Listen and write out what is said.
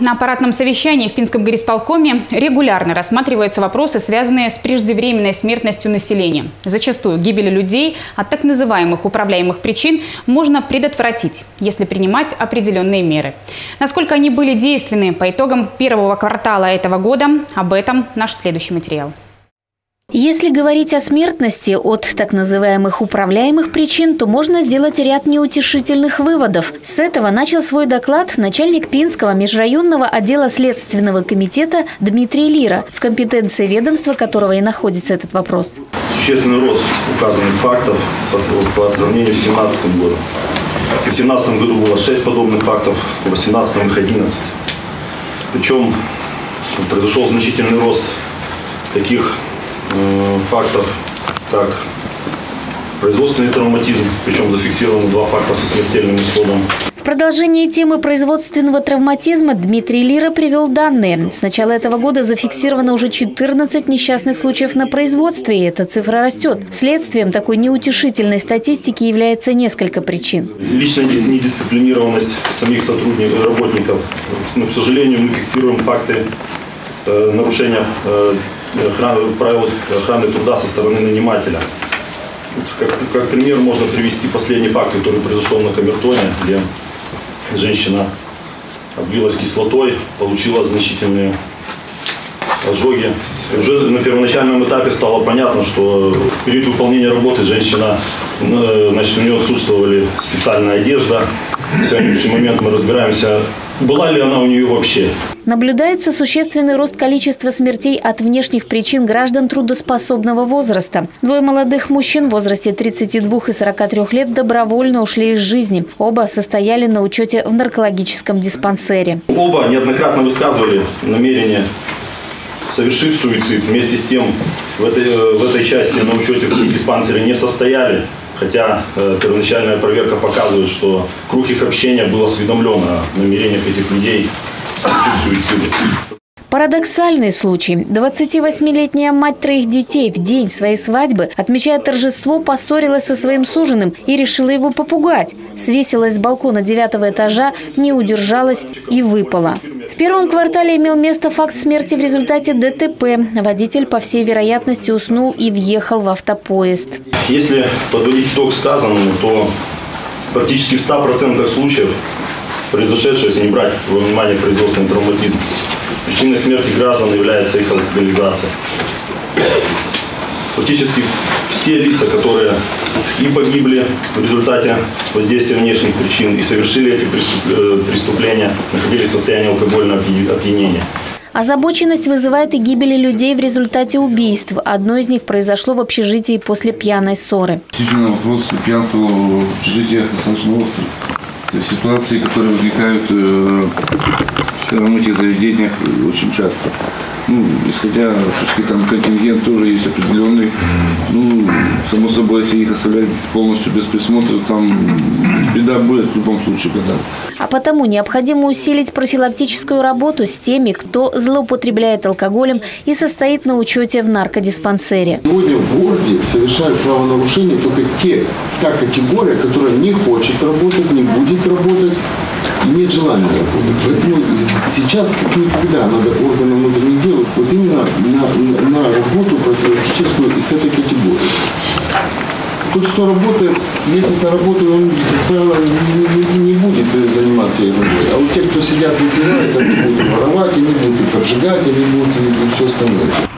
На аппаратном совещании в Пинском горисполкоме регулярно рассматриваются вопросы, связанные с преждевременной смертностью населения. Зачастую гибель людей от так называемых управляемых причин можно предотвратить, если принимать определенные меры. Насколько они были действенны по итогам первого квартала этого года, об этом наш следующий материал. Если говорить о смертности от так называемых управляемых причин, то можно сделать ряд неутешительных выводов. С этого начал свой доклад начальник Пинского межрайонного отдела Следственного комитета Дмитрий Лира, в компетенции ведомства которого и находится этот вопрос. Существенный рост указанных фактов по сравнению с 2017 годом. В 2017 году было 6 подобных фактов, в 2018 их 11. Причем произошел значительный рост таких фактов, как производственный травматизм, причем зафиксировано 2 факта со смертельным исходом. В продолжении темы производственного травматизма Дмитрий Лира привел данные. С начала этого года зафиксировано уже 14 несчастных случаев на производстве, и эта цифра растет. Следствием такой неутешительной статистики является несколько причин. Личная недисциплинированность самих сотрудников, работников. Но, к сожалению, мы фиксируем факты нарушения правил охраны труда со стороны нанимателя. Как пример можно привести последний факт, который произошел на Камертоне, где женщина облилась кислотой, получила значительные ожоги. И уже на первоначальном этапе стало понятно, что в период выполнения работы женщина, у нее отсутствовали специальная одежда. В сегодняшний момент мы разбираемся, была ли она у нее вообще. Наблюдается существенный рост количества смертей от внешних причин граждан трудоспособного возраста. 2 молодых мужчин в возрасте 32 и 43 лет добровольно ушли из жизни. Оба состояли на учете в наркологическом диспансере. Оба неоднократно высказывали намерение совершить суицид. Вместе с тем в этой части на учете в диспансере не состояли. Хотя первоначальная проверка показывает, что круг их общения был осведомлен о намерениях этих людей совершить суицид. Парадоксальный случай. 28-летняя мать 3 детей в день своей свадьбы, отмечая торжество, поссорилась со своим суженым и решила его попугать. Свесилась с балкона 9-го этажа, не удержалась и выпала. В первом квартале имел место факт смерти в результате ДТП. Водитель, по всей вероятности, уснул и въехал в автопоезд. Если подводить итог сказанному, то практически в 100% случаев произошедшее, если не брать во внимание производственный травматизм, причиной смерти граждан является их алкоголизация. Фактически все лица, которые и погибли в результате воздействия внешних причин, и совершили эти преступления, находились в состоянии алкогольного опьянения. Озабоченность вызывает и гибели людей в результате убийств. Одно из них произошло в общежитии после пьяной ссоры. Действительно, вопрос пьянства в общежитиях достаточно острый. Ситуации, которые возникают в этих заведениях очень часто. Исходя, там контингент тоже есть определенный. Само собой, если их оставлять полностью без присмотра, там беда будет в любом случае. А потому необходимо усилить профилактическую работу с теми, кто злоупотребляет алкоголем и состоит на учете в наркодиспансере. Сегодня в городе совершают правонарушения только та категория, которая не хочет работать, не будет работать и нет желания работать. Поэтому сейчас, как никогда, надо органам внутренних дел вот именно на работу профилактическую и с этой категорией. Тот, кто работает, если на работу, он, как правило, не будет заниматься ерундой. А вот те, кто сидят и выпивают, они будут воровать, они будут поджигать, они будут и все остальное.